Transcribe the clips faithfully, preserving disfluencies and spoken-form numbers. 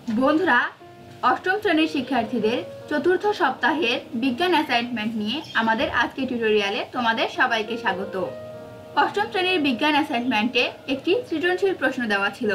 বন্ধুরা, অষ্টম শ্রেণীর শিক্ষার্থীদের চতুর্থ সপ্তাহের বিজ্ঞান অ্যাসাইনমেন্ট নিয়ে আমাদের আজকের টিউটোরিয়ালে তোমাদের সবাইকে স্বাগত। অষ্টম শ্রেণীর বিজ্ঞান অ্যাসাইনমেন্টে একটি সৃজনশীল প্রশ্ন দেওয়া ছিল।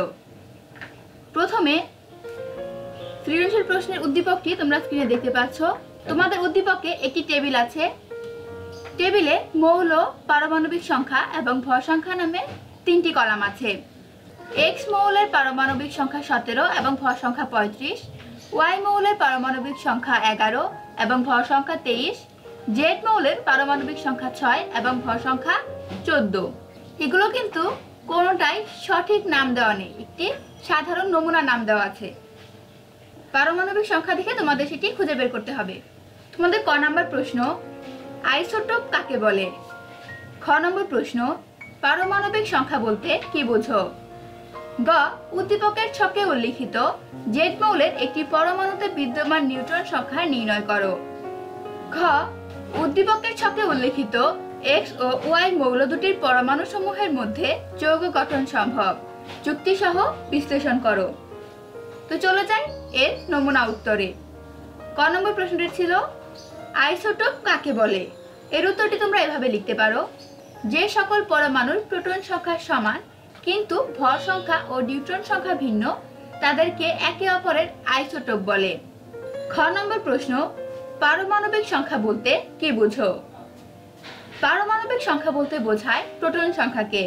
প্রথমে সৃজনশীল প্রশ্নের উদ্দীপকটি তোমরা স্ক্রিনে দেখতে পাচ্ছ। তোমাদের উদ্দীপকে একটি টেবিল আছে। টেবিলে মৌল, পারমাণবিক সংখ্যা এবং ভর সংখ্যা নামে তিনটি কলাম আছে। এক্স মৌলের পারমাণবিক সংখ্যা সতেরো এবং ভর সংখ্যা পঁয়ত্রিশ, ওয়াই মৌলের পারমাণবিক সংখ্যা এগারো এবং ভর সংখ্যা তেইশ, জেড মৌলের পারমাণবিক সংখ্যা ছয় এবং ভর সংখ্যা চোদ্দ। এগুলো কিন্তু কোনোটাই সঠিক নাম দেওয়া নেই, একটি সাধারণ নমুনা নাম দেওয়া আছে। পারমাণবিক সংখ্যা দেখে তোমাদের সেটি খুঁজে বের করতে হবে। তোমাদের ক নম্বর প্রশ্ন, আইসোটোপ কাকে বলে? খ নম্বর প্রশ্ন, পারমাণবিক সংখ্যা বলতে কি বোঝো? গ, উদ্দীপকের ছকে উল্লিখিত জেড মৌলের একটি পরমাণুতে বিদ্যমান নিউট্রন সংখ্যা নির্ণয় করো। ঘ, উদ্দীপকের ছকে উল্লিখিত এক্স ও ওয়াই মৌল দুটির পরমাণু সমূহের মধ্যে যৌগ গঠন সম্ভব, যুক্তি সহ বিশ্লেষণ করো। তো চলে যাই এর নমুনা উত্তরে। ক নম্বর প্রশ্নটি ছিল আইসোটোপ কাকে বলে? এর উত্তরটি তোমরা এভাবে লিখতে পারো, যে সকল পরমাণুর প্রোটন সংখ্যা সমান কিন্তু ভর সংখ্যা ও নিউট্রন সংখ্যা ভিন্ন তাদেরকে একে অপরের আইসোটোপ বলে। খ নম্বর প্রশ্ন, পারমাণবিক সংখ্যা বলতে কি বোঝো? পারমাণবিক সংখ্যা বলতে বোঝায় প্রোটন সংখ্যাকে।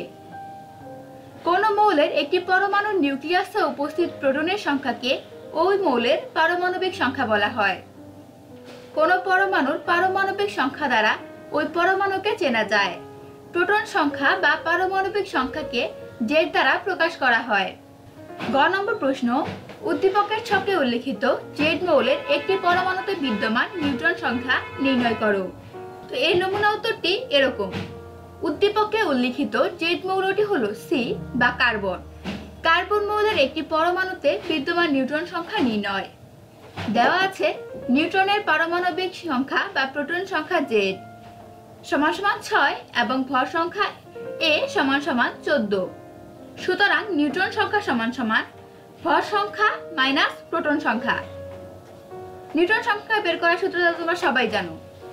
কোন মৌলের একটি পরমাণুর নিউক্লিয়াসে উপস্থিত প্রোটনের সংখ্যাকে ওই মৌলের পারমাণবিক সংখ্যা বলা হয়। কোন পরমাণুর পারমাণবিক সংখ্যা দ্বারা ওই পরমাণুকে চেনা যায়। প্রোটন সংখ্যা বা পারমাণবিক সংখ্যাকে জেড দ্বারা প্রকাশ করা হয়। গ নম্বর প্রশ্ন, উদ্দীপকের ছকে উল্লিখিত জেড মৌলের একটি পরমাণুতে বিদ্যমান নিউট্রন সংখ্যা নির্ণয় করো। তো এর নমুনা উত্তরটি এরকম। উদ্দীপকে উল্লিখিত জেড মৌলটি হলো সি বা কার্বন। কার্বন মৌলের একটি পরমাণুতে বিদ্যমান নিউট্রন সংখ্যা নির্ণয়। দেওয়া আছে নিউট্রনের পারমাণবিক সংখ্যা বা প্রোটন সংখ্যা জেড সমান সমান ছয় এবং ভর সংখ্যা এ সমান সমান চোদ্দ। সুতরাং নিউট্রন সংখ্যা সমান সমান ভর সংখ্যা মাইনাস প্রোটন সংখ্যা। নিউট্রন সংখ্যা বের করার সূত্র তোমরা সবাই জানো।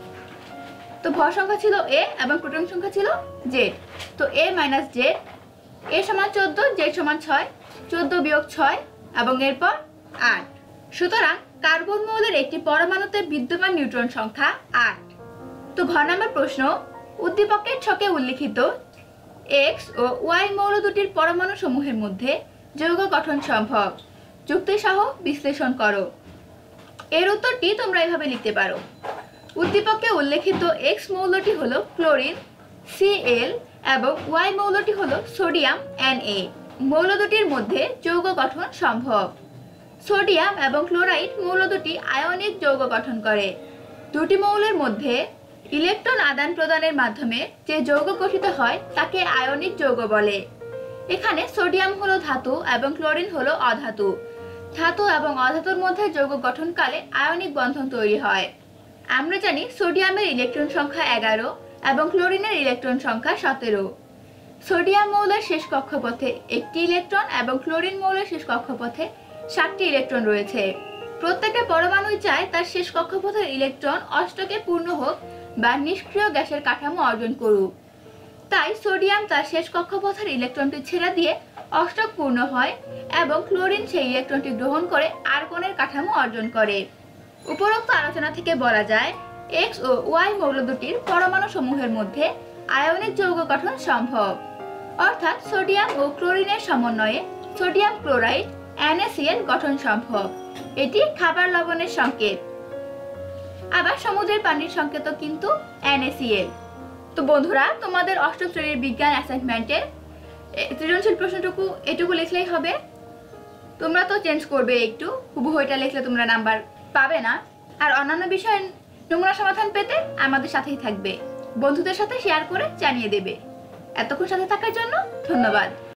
তো ভর সংখ্যা ছিল এ এবং প্রোটন সংখ্যা ছিল জেড। তো এ মাইনাস জেড, এ সমান চোদ্দ, জেড সমান ছয়, চোদ্দ বিয়োগ ছয় এবং এরপর আট। সুতরাং কার্বন মৌলের একটি পরমাণুতে বিদ্যমান নিউট্রন সংখ্যা আট। তো ঘ নম্বর প্রশ্ন, উদ্দীপকের ছকে উল্লিখিত এক্স ও ওয়াই মৌল দুটির পরমাণু সমূহের মধ্যে যৌগ গঠন সম্ভব, যুক্তি সহ বিশ্লেষণ করো। এর উত্তরটি তোমরা এভাবে লিখতে পারো, উদ্দীপকে উল্লেখিত এক্স মৌলটি হলো ক্লোরিন সিএল এবং ওয়াই মৌলটি হলো সোডিয়াম এনএ। মৌল দুটির মধ্যে যৌগ গঠন সম্ভব। সোডিয়াম এবং ক্লোরাইড মৌল দুটি আয়নিক যৌগ গঠন করে। দুটি মৌলের মধ্যে ইলেকট্রন আদান প্রদানের মাধ্যমে যে যৌগ গঠিত হয় তাকে আয়নিক যৌগ বলে। এখানে সোডিয়াম হলো ধাতু এবং ক্লোরিন হলো অধাতু। ধাতু এবং অধাতুর মধ্যে যৌগ গঠনকালে আয়নিক বন্ধন তৈরি হয়। আমরা জানি সোডিয়ামের ইলেকট্রন সংখ্যা এগারো এবং ক্লোরিনের ইলেকট্রন সংখ্যা সতেরো। সোডিয়াম মৌলের শেষ কক্ষপথে একটি ইলেকট্রন এবং ক্লোরিন মৌলের শেষ কক্ষপথে সাতটি ইলেকট্রন রয়েছে। প্রত্যেকটা পরমাণুই চায় তার শেষ কক্ষপথের ইলেকট্রন অষ্টকে পূর্ণ হোক বা নিষ্ক্রিয় গ্যাসের কাঠামো অর্জন করুক। তাই সোডিয়াম তার শেষ কক্ষপথের ইলেকট্রনটি ছেড়ে দিয়ে অষ্টক পূর্ণ হয় এবং ক্লোরিন সেই ইলেকট্রনটি গ্রহণ করে আর্গনের কাঠামো অর্জন করে। উপরোক্ত আলোচনা থেকে বলা যায় এক্স ও ওয়াই মৌল দুটির পরমাণু সমূহের মধ্যে আয়নিক যৌগ গঠন সম্ভব, অর্থাৎ সোডিয়াম ও ক্লোরিনের সমন্বয়ে সোডিয়াম ক্লোরাইড এনএসিএল গঠন সম্ভব। এটি খাবার লবণের সংকেত। আবার সমুদ্রের পানির সংকেতও কিন্তু এনএসিএল। তো বন্ধুরা, তোমাদের অষ্টম শ্রেণীর বিজ্ঞান অ্যাসাইনমেন্টে সৃজনশীল প্রশ্নটুকু এটুকু লিখলেই হবে। তোমরা তো চেঞ্জ করবে একটু, হুবহু এটা লিখলে তোমরা নাম্বার পাবে না। আর অন্যান্য বিষয়ের নমুনা সমাধান পেতে আমাদের সাথেই থাকবে, বন্ধুদের সাথে শেয়ার করে জানিয়ে দেবে। এতক্ষণ সাথে থাকার জন্য ধন্যবাদ।